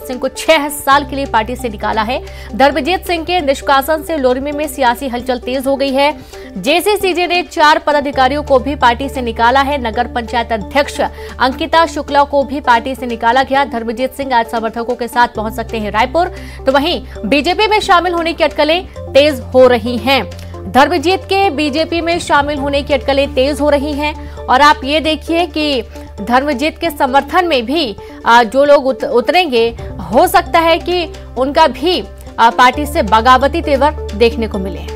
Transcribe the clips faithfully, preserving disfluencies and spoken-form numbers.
सिंह को छह साल के लिए पार्टी से निकाला है। धर्मजीत सिंह के निष्कासन से लोरमी में सियासी हलचल तेज हो गई है। जेसीसीजे ने चार पदाधिकारियों को भी पार्टी से निकाला है। नगर पंचायत अध्यक्ष अंकिता शुक्ला को भी पार्टी से निकाला गया। धर्मजीत सिंह आज समर्थकों के साथ पहुंच सकते हैं रायपुर। तो वहीं बीजेपी में शामिल होने की अटकलें तेज हो रही हैं। धर्मजीत के बीजेपी में शामिल होने की अटकलें तेज हो रही हैं और आप ये देखिए कि धर्मजीत के समर्थन में भी जो लोग उत, उतरेंगे, हो सकता है कि उनका भी पार्टी से बगावती तेवर देखने को मिले।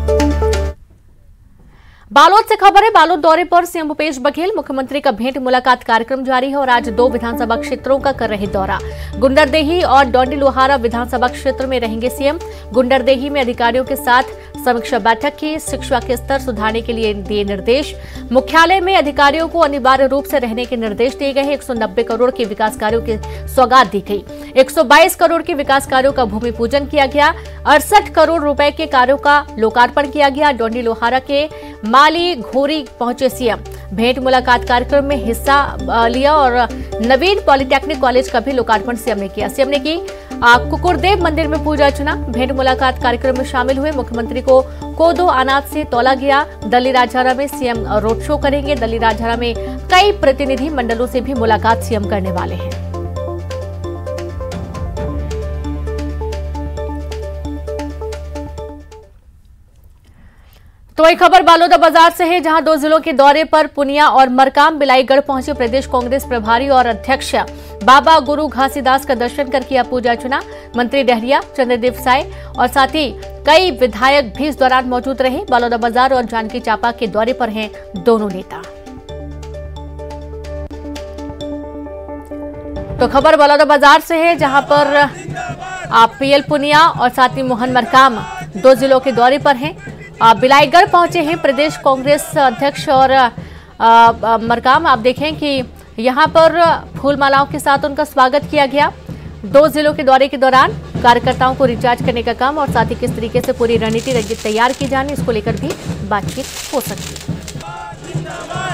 बालोद से खबर है। बालोद दौरे पर सीएम भूपेश बघेल, मुख्यमंत्री का भेंट मुलाकात कार्यक्रम जारी है और आज दो विधानसभा क्षेत्रों का कर रहे दौरा। गुंडरदेही और डोंडी लोहारा विधानसभा क्षेत्र में रहेंगे सीएम। गुंडरदेही में अधिकारियों के साथ समीक्षा बैठक की, शिक्षा के स्तर सुधारने के लिए दिए निर्देश। मुख्यालय में अधिकारियों को अनिवार्य रूप से रहने के निर्देश दिए गए हैं। एक सौ नब्बे करोड़ के विकास कार्यों की सौगात दी गई। एक सौ बाईस करोड़ के विकास कार्यों का भूमि पूजन किया गया। अड़सठ करोड़ रुपए के कार्यों का लोकार्पण किया गया। डोंडी लोहारा के माली घोरी पहुंचे सीएम। भेंट मुलाकात कार्यक्रम में हिस्सा लिया और नवीन पॉलिटेक्निक कॉलेज का भी लोकार्पण सीएम ने किया। सीएम ने की कुकुरदेव मंदिर में पूजा अर्चना। भेंट मुलाकात कार्यक्रम में शामिल हुए मुख्यमंत्री को कोदो अनाज से तौला गया। दली राजहरा में सीएम रोड शो करेंगे। दली राजहरा में कई प्रतिनिधि मंडलों से भी मुलाकात सीएम करने वाले हैं। तो एक खबर बालोदा बाजार से है, जहां दो जिलों के दौरे पर पुनिया और मरकाम बिलाईगढ़ पहुंचे प्रदेश कांग्रेस प्रभारी और अध्यक्ष बाबा गुरु घासीदास का दर्शन कर किया पूजा अर्चना। मंत्री डहरिया, चंद्रदेव साय और साथ ही कई विधायक भी इस दौरान मौजूद रहे। बालोदा बाजार और जानकी चांपा के दौरे पर हैं दोनों नेता। तो खबर बालोदा बाजार से है, जहां पर आप पीएल पुनिया और साथ ही मोहन मरकाम दो जिलों के दौरे पर हैं। बिलाईगढ़ पहुंचे हैं प्रदेश कांग्रेस अध्यक्ष और आ, आ, मरकाम। आप देखें कि यहां पर फूल मालाओं के साथ उनका स्वागत किया गया। दो जिलों के दौरे के दौरान कार्यकर्ताओं को रिचार्ज करने का काम और साथ ही किस तरीके से पूरी रणनीति तैयार की जानी, इसको लेकर भी बातचीत हो सकती है।